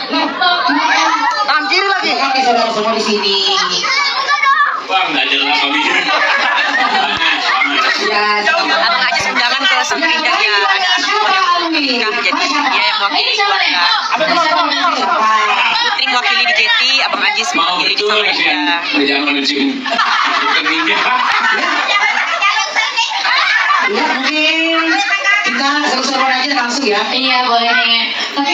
Tangan kiri lagi. Kami saudara semua di sini. Bang, nggak jelas kami. Ya, Abang Ajis undangan ke Samarinda ya, ada anak buah yang nikah, jadi dia yang mewakili keluarga. Putri mewakili di Jeti, Abang Ajis Mau mewakili di betul ya, Samarinda. jangan mencing. ya mungkin kita seru-seruan aja langsung ya. Iya boleh nih. Tapi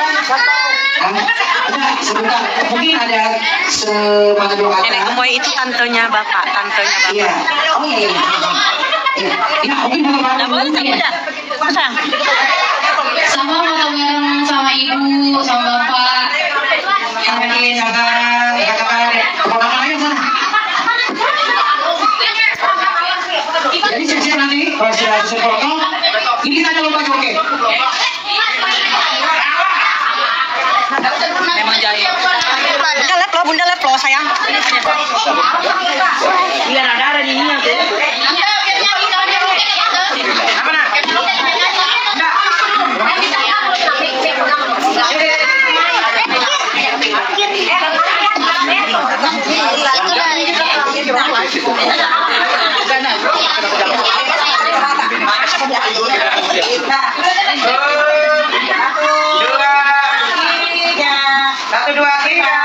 Ada sebentar, mungkin ada semangat dua kata. Nenek gemoy itu tantenya bapak, Iya. Oh iya. Iya. Ya, mungkin bapak. Nah, boleh tak udah? Pasang. sama foto bareng sama ibu, sama bapak. Oke, katakan keponakan aja sana. Jadi siap-siap nanti kalau sudah selesai foto, ini kita jangan lupa joget. Memang jahit. Bunda lep lo sayang. Biar ada di ini nanti. Satu, dua, tiga.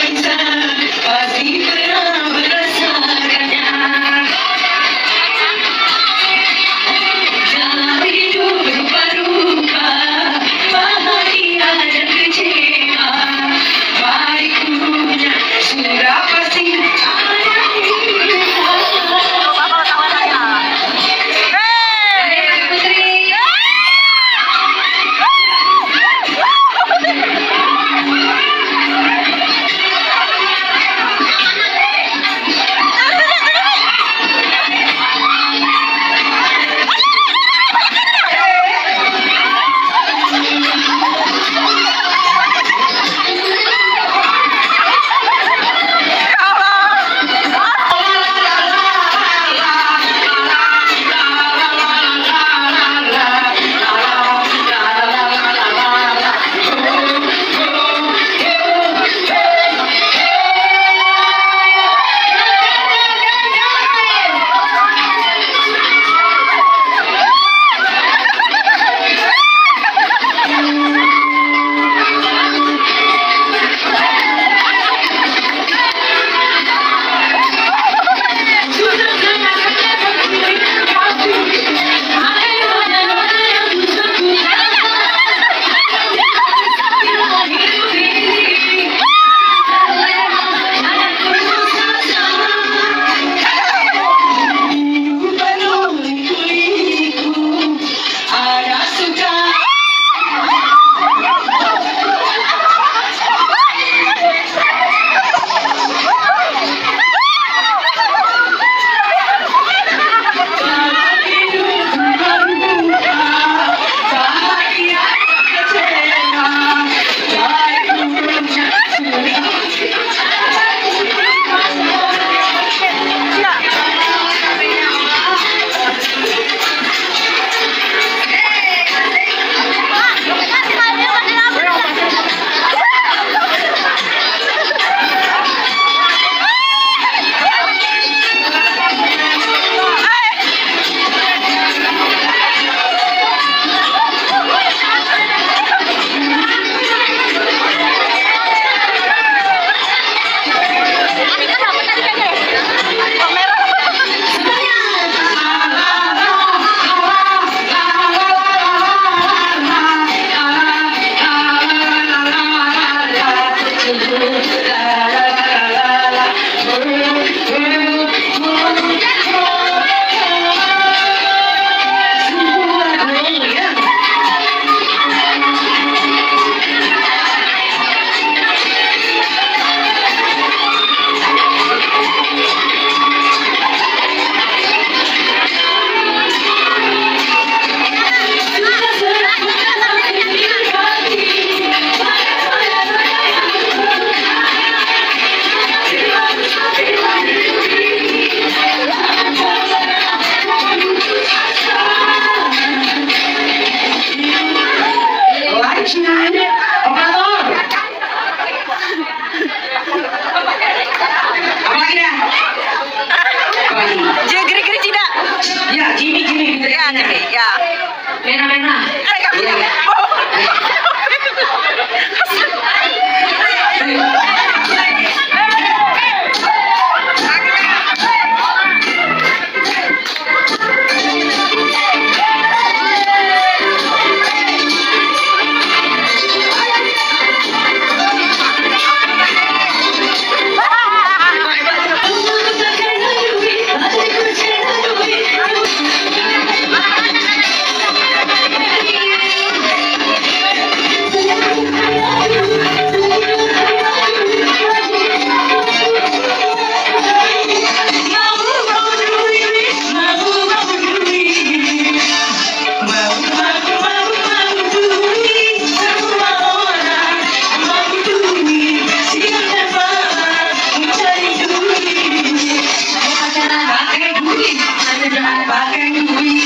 Pakai duit,